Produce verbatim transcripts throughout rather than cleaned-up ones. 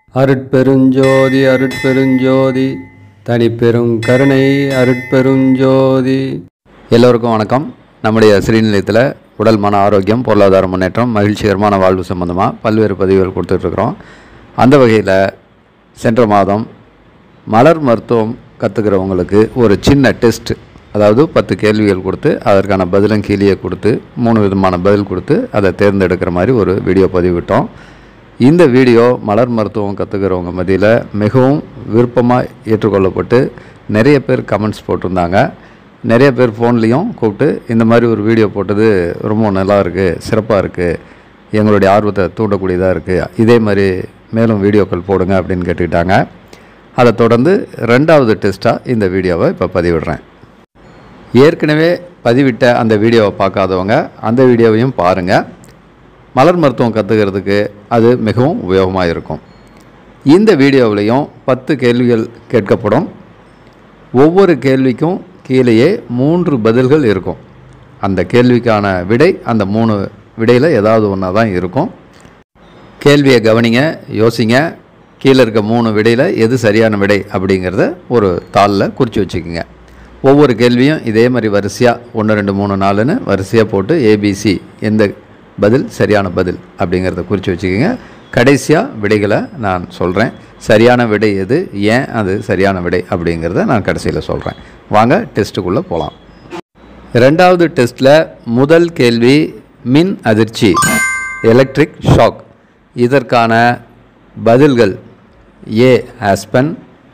அருட்பெருஞ்சோதி அருட்பெருஞ்சோதி தனிப்பெரும் கருணை அருட்பெருஞ்சோதி. எல்லோருக்கும் வணக்கம். நம்முடைய ஸ்ரீநிலையத்தில் உடல் மன ஆரோக்கியம், பொருளாதார முன்னேற்றம், மகிழ்ச்சிகரமான வாழ்வு சம்பந்தமாக பல்வேறு பதிவுகள் கொடுத்துட்ருக்குறோம். அந்த வகையில் சென்ற மாதம் மலர் மருத்துவம் கற்றுக்கிறவங்களுக்கு ஒரு சின்ன டெஸ்ட், அதாவது பத்து கேள்விகள் கொடுத்து அதற்கான பதிலும் கீழே கொடுத்து மூணு விதமான பதில் கொடுத்து அதை தேர்ந்தெடுக்கிற மாதிரி ஒரு வீடியோ பதிவிட்டோம். இந்த வீடியோ மலர் மருத்துவம் கற்றுக்கிறவங்க மத்தியில் மிகவும் விருப்பமாக ஏற்றுக்கொள்ளப்பட்டு நிறைய பேர் கமெண்ட்ஸ் போட்டிருந்தாங்க. நிறைய பேர் ஃபோன்லேயும் கூப்பிட்டு இந்த மாதிரி ஒரு வீடியோ போட்டது ரொம்ப நல்லா இருக்குது, சிறப்பாக இருக்குது, எங்களுடைய ஆர்வத்தை தூண்டக்கூடியதாக இருக்குது, இதே மாதிரி மேலும் வீடியோக்கள் போடுங்க அப்படின்னு கேட்டுக்கிட்டாங்க. அதை தொடர்ந்து ரெண்டாவது டெஸ்ட்டாக இந்த வீடியோவை இப்போ பதிவிடுறேன். ஏற்கனவே பதிவிட்ட அந்த வீடியோவை பார்க்காதவங்க அந்த வீடியோவையும் பாருங்கள். மலர் மருத்துவம் கற்றுக்கிறதுக்கு அது மிகவும் உபயோகமாக இருக்கும். இந்த வீடியோவிலையும் பத்து கேள்விகள் கேட்கப்படும். ஒவ்வொரு கேள்விக்கும் கீழேயே மூன்று பதில்கள் இருக்கும். அந்த கேள்விக்கான விடை அந்த மூணு விடையில் ஏதாவது ஒன்றா தான் இருக்கும். கேள்வியை கவனிங்க, யோசிங்க. கீழே இருக்க மூணு விடையில் எது சரியான விடை அப்படிங்கிறத ஒரு தாளில் குறித்து வச்சுக்கோங்க. ஒவ்வொரு கேள்வியும் இதே மாதிரி வரிசையாக ஒன்று ரெண்டு மூணு நாலுன்னு வரிசையாக போட்டு ஏபிசி எந்த பதில் சரியான பதில் அப்படிங்கிறத குறித்து வச்சுக்கோங்க. கடைசியாக விடைகளை நான் சொல்கிறேன். சரியான விடை எது, ஏன் அது சரியான விடை அப்படிங்கிறத நான் கடைசியில் சொல்கிறேன். வாங்க டெஸ்ட்டுக்குள்ளே போகலாம். ரெண்டாவது டெஸ்ட்டில் முதல் கேள்வி மின் அதிர்ச்சி, எலக்ட்ரிக் ஷாக். இதற்கான பதில்கள் A aspen,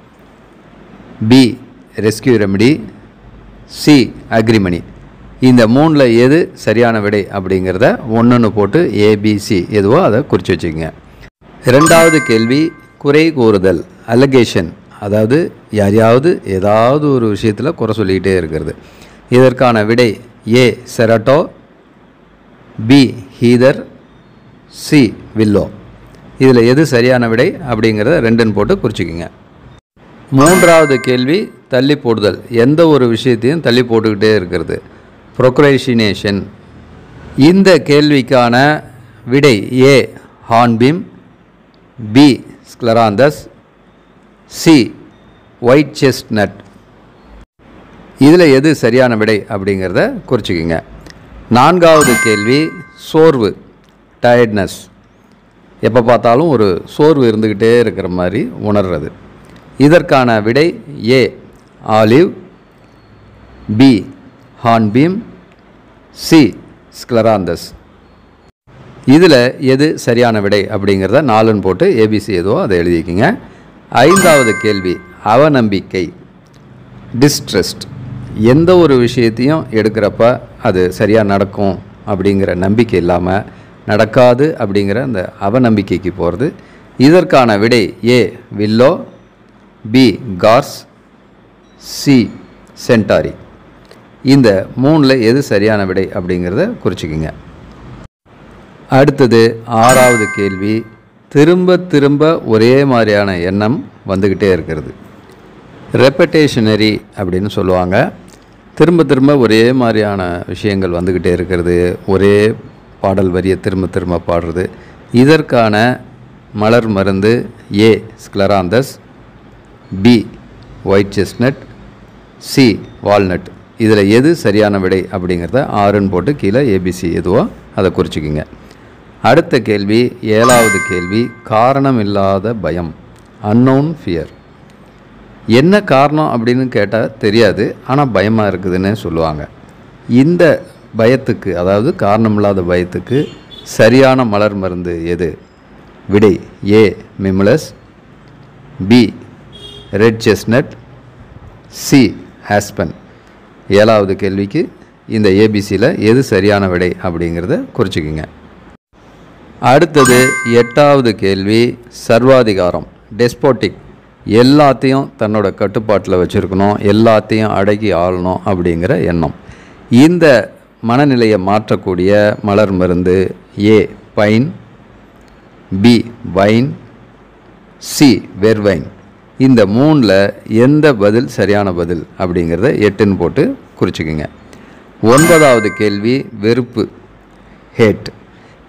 B rescue remedy, C agrimony. இந்த மூணில் எது சரியான விடை அப்படிங்கிறத ஒன்றுன்னு போட்டு ஏபிசி எதுவோ அதை குறித்து வச்சுக்கோங்க. ரெண்டாவது கேள்வி குறை கூறுதல், அலகேஷன், அதாவது யாரையாவது ஏதாவது ஒரு விஷயத்தில் குறை சொல்லிக்கிட்டே இருக்கிறது. இதற்கான விடை A cerato, B heather, C willow. இதில் எது சரியான விடை அப்படிங்கிறத ரெண்டுன்னு போட்டு குறிச்சிக்கோங்க. மூன்றாவது கேள்வி தள்ளி போடுதல், எந்த ஒரு விஷயத்தையும் தள்ளி போட்டுக்கிட்டே இருக்கிறது, ப்ரொக்ரேஷினேஷன். இந்த கேள்விக்கான விடை A hornbeam, B scleranthus, C white chestnut. இதில் எது சரியான விடை அப்படிங்கிறத குறிச்சிக்கோங்க. நான்காவது கேள்வி சோர்வு, டயர்ட்னஸ். எப்போ பார்த்தாலும் ஒரு சோர்வு இருந்துக்கிட்டே இருக்கிற மாதிரி உணர்றது. இதற்கான விடை A olive, B hornbeam, C scleranthus. இதில் எது சரியான விடை அப்படிங்கிறத நாலுன்னு போட்டு ஏபிசி எதுவோ அதை எழுதிக்கிங்க. ஐந்தாவது கேள்வி அவநம்பிக்கை, டிஸ்ட்ரஸ்ட். எந்த ஒரு விஷயத்தையும் எடுக்கிறப்ப அது சரியாக நடக்கும் அப்படிங்கிற நம்பிக்கை இல்லாமல் நடக்காது அப்படிங்கிற அந்த அவநம்பிக்கைக்கு போகிறது. இதற்கான விடை A willow, B gorse, C centaury. இந்த மூணில் எது சரியான விடை அப்படிங்கிறத குறிச்சிக்கோங்க. அடுத்தது ஆறாவது கேள்வி திரும்ப திரும்ப ஒரே மாதிரியான எண்ணம் வந்துக்கிட்டே இருக்கிறது, ரெப்படேஷனரி அப்படின்னு சொல்லுவாங்க. திரும்ப திரும்ப ஒரே மாதிரியான விஷயங்கள் வந்துக்கிட்டே இருக்கிறது, ஒரே பாடல் வரியை திரும்ப திரும்ப பாடுறது. இதற்கான மலர் மருந்து A scleranthus, B white chestnut, C walnut. இதில் எது சரியான விடை அப்படிங்கிறத ஆறுன்னு போட்டு கீழே ஏபிசி எதுவோ அதை குறிச்சிக்கோங்க. அடுத்த கேள்வி ஏழாவது கேள்வி காரணம் இல்லாத பயம், அன்னோன் ஃபியர். என்ன காரணம் அப்படின்னு கேட்டால் தெரியாது, ஆனால் பயமாக இருக்குதுன்னு சொல்லுவாங்க. இந்த பயத்துக்கு, அதாவது காரணம் இல்லாத பயத்துக்கு சரியான மலர் மருந்து எது? விடை A mimulus, B red chestnut, C aspen. ஏழாவது கேள்விக்கு இந்த ஏபிசியில் எது சரியான விடை அப்படிங்கிறத குறிச்சிக்கோங்க. அடுத்தது எட்டாவது கேள்வி சர்வாதிகாரம், டெஸ்போட்டிக். எல்லாத்தையும் தன்னோட கட்டுப்பாட்டில் வச்சுருக்கணும், எல்லாத்தையும் அடக்கி ஆளணும் அப்படிங்கிற எண்ணம். இந்த மனநிலையை மாற்றக்கூடிய மலர் மருந்து A pine, B vine, C vervain. இந்த மூணில் எந்த பதில் சரியான பதில் அப்படிங்கிறத எட்டுன்னு போட்டு குறிச்சிக்கோங்க. ஒன்பதாவது கேள்வி வெறுப்பு, ஹேட்.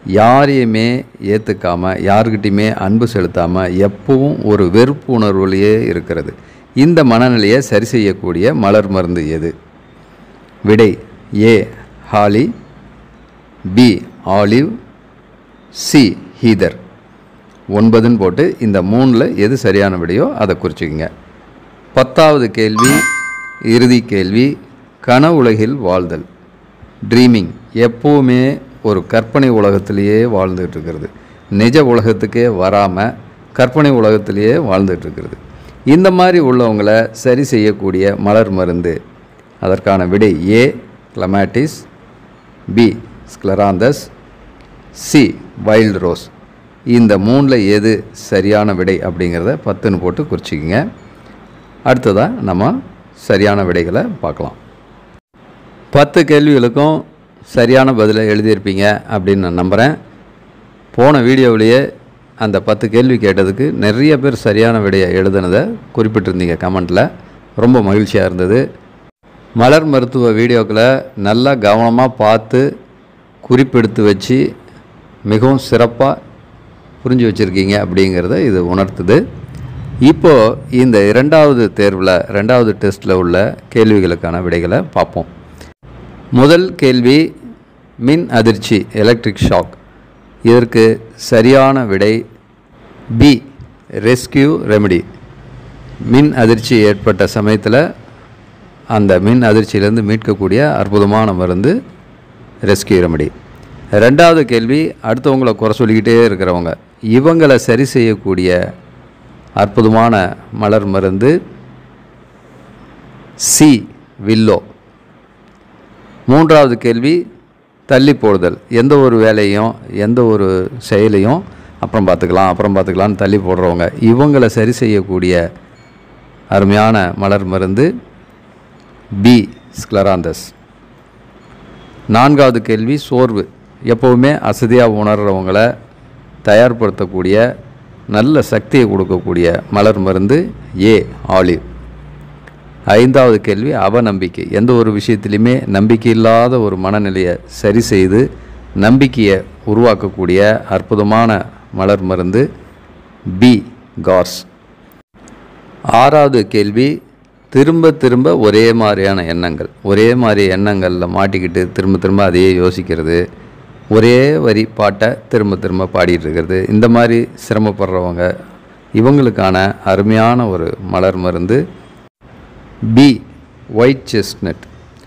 யாரையுமே ஏற்றுக்காமல், யாருக்கிட்டையுமே அன்பு செலுத்தாமல், எப்பவும் ஒரு வெறுப்பு உணர்வுலேயே இருக்கிறது. இந்த மனநிலையை சரி செய்யக்கூடிய மலர் மருந்து எது? விடை A holly, B olive, C heather. ஒன்பதுன்னு போட்டு இந்த மூணில் எது சரியான விடையோ அதை குறிச்சிக்கங்க. பத்தாவது கேள்வி, இறுதி கேள்வி. கனவுலகில் வாழ்தல், ட்ரீமிங், எப்போவுமே ஒரு கற்பனை உலகத்திலேயே வாழ்ந்துட்டு இருக்கிறது. நிஜ உலகத்துக்கே வராமல் கற்பனை உலகத்திலேயே வாழ்ந்துட்டு இருக்கிறது. இந்த மாதிரி உள்ளவங்களை சரி செய்யக்கூடிய மலர் மருந்து, அதற்கான விடை A clematis, B scleranthus, C wild rose. இந்த மூணில் எது சரியான விடை அப்படிங்கிறத பத்துன்னு போட்டு குறிச்சிக்கங்க. அடுத்ததாக நம்ம சரியான விடைகளை பார்க்கலாம். பத்து கேள்விகளுக்கும் சரியான பதிலை எழுதியிருப்பீங்க அப்படின்னு நான் நம்புகிறேன். போன வீடியோவிலேயே அந்த பத்து கேள்வி கேட்டதுக்கு நிறைய பேர் சரியான விடையை எழுதுனதை குறிப்பிட்டிருந்தீங்க கமெண்ட்டில். ரொம்ப மகிழ்ச்சியாக இருந்தது. மலர் மருத்துவ வீடியோக்களை நல்லா கவனமாக பார்த்து குறிப்பெடுத்து வச்சு மிகவும் சிறப்பாக புரிஞ்சு வச்சுருக்கீங்க அப்படிங்கிறத இது உணர்த்துது. இப்போது இந்த இரண்டாவது தேர்வில், ரெண்டாவது டெஸ்ட்டில் உள்ள கேள்விகளுக்கான விடைகளை பார்ப்போம். முதல் கேள்வி மின் அதிர்ச்சி, எலக்ட்ரிக் ஷாக். இதற்கு சரியான விடை பி ரெஸ்கியூ ரெமெடி. மின் அதிர்ச்சி ஏற்பட்ட சமயத்தில் அந்த மின் அதிர்ச்சியிலேருந்து மீட்கக்கூடிய அற்புதமான மருந்து ரெஸ்கியூ ரெமெடி. ரெண்டாவது கேள்வி, அடுத்தவங்களை குறை சொல்லிக்கிட்டே இருக்கிறவங்க, இவங்களை சரி செய்யக்கூடிய அற்புதமான மலர் மருந்து சி வில்லோ. மூன்றாவது கேள்வி தள்ளி போடுதல், எந்த ஒரு வேலையும் எந்த ஒரு செயலையும் அப்புறம் பார்த்துக்கலாம் அப்புறம் பார்த்துக்கலான்னு தள்ளி போடுறவங்க, இவங்களை சரி செய்யக்கூடிய அருமையான மலர் மருந்து பி ஸ்க்லராந்தஸ். நான்காவது கேள்வி சோர்வு, எப்போவுமே அசதியாக உணர்கிறவங்களை தயார்படுத்தக்கூடிய நல்ல சக்தியை கொடுக்கக்கூடிய மலர் மருந்து ஏ ஆலிவ். ஐந்தாவது கேள்வி அவநம்பிக்கை, எந்த ஒரு விஷயத்திலையுமே நம்பிக்கை இல்லாத ஒரு மனநிலையை சரி செய்து நம்பிக்கையை உருவாக்கக்கூடிய அற்புதமான மலர் மருந்து பி கார்ஸ். ஆறாவது கேள்வி திரும்ப திரும்ப ஒரே மாதிரியான எண்ணங்கள், ஒரே மாதிரி எண்ணங்களில் மாட்டிக்கிட்டு திரும்ப திரும்ப அதையே யோசிக்கிறது, ஒரே வரி பாட்டை திரும்ப திரும்ப பாடிட்டு இருக்கிறது, இந்த மாதிரி சிரமப்படுறவங்க, இவங்களுக்கான அருமையான ஒரு மலர் மருந்து பி ஒயிட் செஸ்ட்நட்.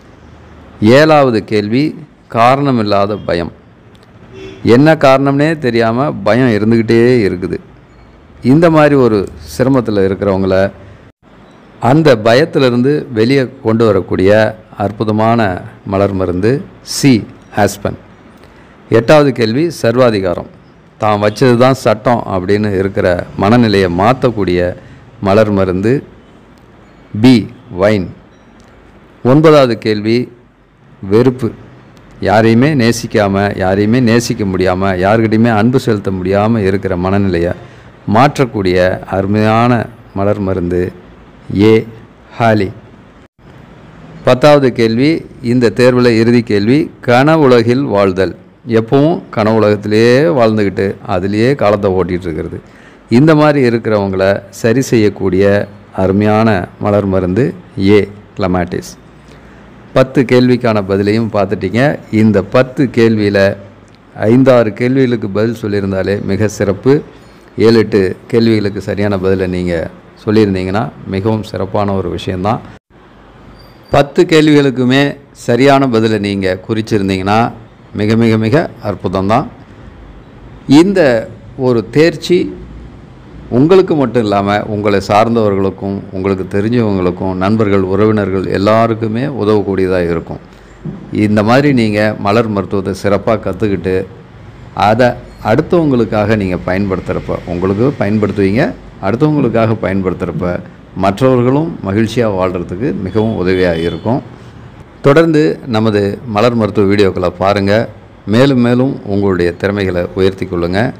ஏழாவது கேள்வி காரணமில்லாத பயம், என்ன காரணம்னே தெரியாமல் பயம் இருந்துக்கிட்டே இருக்குது. இந்த மாதிரி ஒரு சிரமத்தில் இருக்கிறவங்கள அந்த பயத்திலிருந்து வெளியே கொண்டு வரக்கூடிய அற்புதமான மலர் மருந்து சி ஆஸ்பன். எட்டாவது கேள்வி சர்வாதிகாரம், தான் வச்சது தான் சட்டம் அப்படின்னு இருக்கிற மனநிலையை மாற்றக்கூடிய மலர் மருந்து பி வைன். ஒன்பதாவது கேள்வி வெறுப்பு, யாரையுமே நேசிக்காமல், யாரையுமே நேசிக்க முடியாமல், யாருக்கிட்டையுமே அன்பு செலுத்த முடியாமல் இருக்கிற மனநிலையை மாற்றக்கூடிய அருமையான மலர் மருந்து ஏ ஹாலி. பத்தாவது கேள்வி இந்த தேர்வில் இறுதி கேள்வி கனவுலகில் வாழ்தல், எப்பவும் கனவுலகத்திலேயே வாழ்ந்துக்கிட்டு அதிலேயே காலத்தை ஓட்டிகிட்ருக்கிறது, இந்த மாதிரி இருக்கிறவங்கள சரி செய்யக்கூடிய அருமையான மலர் மருந்து ஏ கிளமாட்டிஸ். பத்து கேள்விக்கான பதிலையும் பார்த்துட்டிங்க. இந்த பத்து கேள்வியில் ஐந்தாறு கேள்விகளுக்கு பதில் சொல்லியிருந்தாலே மிக சிறப்பு. ஏழு எட்டு கேள்விகளுக்கு சரியான பதிலை நீங்கள் சொல்லியிருந்தீங்கன்னா மிகவும் சிறப்பான ஒரு விஷயந்தான். பத்து கேள்விகளுக்குமே சரியான பதிலை நீங்கள் குறிச்சிருந்தீங்கன்னா மிக மிக மிக அற்புதம்தான். இந்த ஒரு தேர்ச்சி உங்களுக்கு மட்டும் இல்லாமல் உங்களை சார்ந்தவர்களுக்கும் உங்களுக்கு தெரிஞ்சவங்களுக்கும் நண்பர்கள் உறவினர்கள் எல்லாருக்குமே உதவக்கூடியதாக இருக்கும். இந்த மாதிரி நீங்கள் மலர் மருத்துவத்தை சிறப்பாக கற்றுக்கிட்டு அதை அடுத்தவங்களுக்காக நீங்கள் பயன்படுத்துகிறப்ப, உங்களுக்கு பயன்படுத்துவீங்க, அடுத்தவங்களுக்காக பயன்படுத்துகிறப்ப மற்றவர்களும் மகிழ்ச்சியாக வாழ்கிறதுக்கு மிகவும் உதவியாக இருக்கும். தொடர்ந்து நமது மலர் மருத்துவ வீடியோக்களை பாருங்கள். மேலும் மேலும் உங்களுடைய திறமைகளை உயர்த்தி கொள்ளுங்கள்.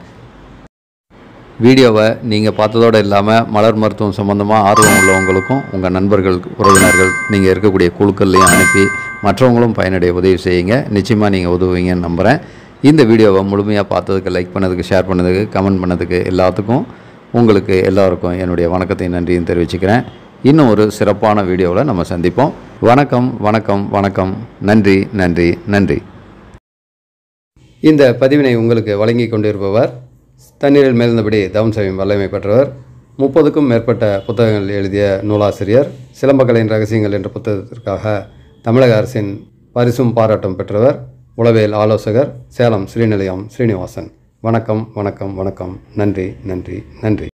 வீடியோவை நீங்கள் பார்த்ததோடு இல்லாமல் மலர் மருத்துவம் சம்மந்தமாக ஆர்வம் உள்ளவங்களுக்கும் உங்கள் நண்பர்கள் உறவினர்கள் நீங்கள் இருக்கக்கூடிய குழுக்கள்லையும் அனுப்பி மற்றவங்களும் பயனடைய உதவி செய்யுங்க. நிச்சயமாக நீங்கள் உதவுவீங்கன்னு நம்புகிறேன். இந்த வீடியோவை முழுமையாக பார்த்ததுக்கு, லைக் பண்ணதுக்கு, ஷேர் பண்ணதுக்கு, கமெண்ட் பண்ணதுக்கு எல்லாத்துக்கும் உங்களுக்கு எல்லாருக்கும் என்னுடைய வணக்கத்தையும் நன்றியும் தெரிவிச்சுக்கிறேன். இன்னும் ஒரு சிறப்பான வீடியோவில் நம்ம சந்திப்போம். வணக்கம் வணக்கம் வணக்கம். நன்றி நன்றி நன்றி. இந்த பதிவினை உங்களுக்கு வழங்கி கொண்டிருப்பவர் தண்ணீரில் மேல்ந்தபடி தவம் செய்யும் வல்லமை பெற்றவர், முப்பதுக்கும் மேற்பட்ட புத்தகங்கள் எழுதிய நூலாசிரியர், சிலம்பக்கலையின் ரகசியங்கள் என்ற புத்தகத்திற்காக தமிழக அரசின் பரிசும் பாராட்டும் பெற்றவர், உளவியல் ஆலோசகர், சேலம் ஸ்ரீநிலையம் ஸ்ரீனிவாசன். வணக்கம் வணக்கம் வணக்கம். நன்றி நன்றி நன்றி.